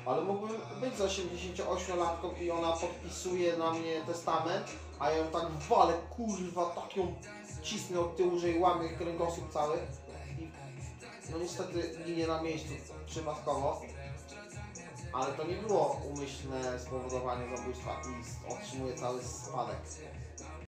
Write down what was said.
Ale mógłbym być z 88-latką i ona podpisuje na mnie testament, a ja ją tak walę, kurwa, tak ją cisnę od tyłu, że jej łamię kręgosłup cały. I no niestety ginie na miejscu przypadkowo. Ale to nie było umyślne spowodowanie zabójstwa i otrzymuje cały spadek.